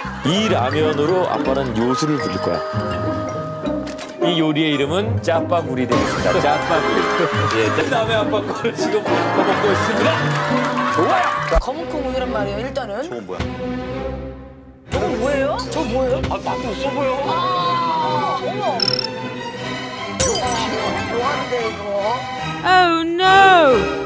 이 라면으로 아빠는 요술을 부릴 거야. 이 요리의 이름은 짜파구리 되겠습니다. 짜파구리. 예, 그다음에 아빠 거를 지금 먹고 있습니다. 좋아요. 검은콩 우유란 말이에요, 일단은. 저건 뭐야? 저건 뭐예요? 저거 뭐예요? 아, 맛도 없어 보여. 어머. 뭐 하는데, 이거? Oh no!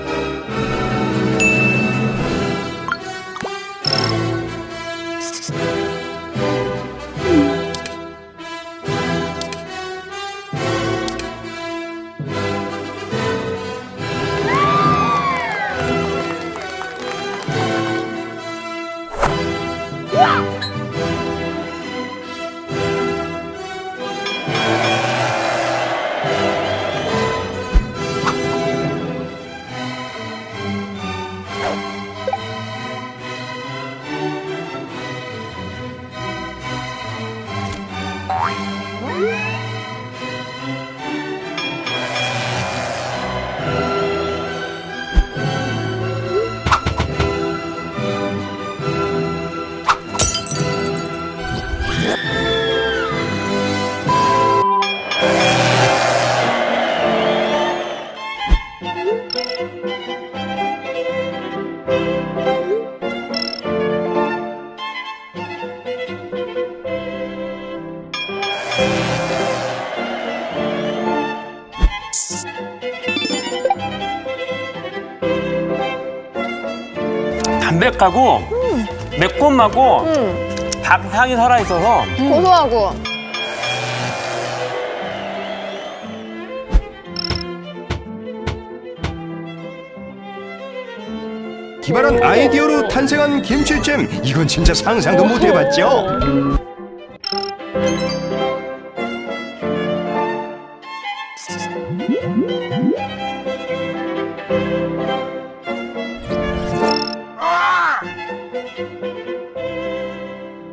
담백하고 매콤하고 닭 향이 살아있어서 고소하고. 기발한 아이디어로 탄생한 김치찜. 이건 진짜 상상도 못 해봤죠?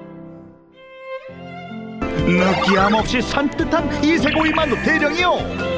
느끼함 없이 산뜻한 이세고이 만두 대령이요.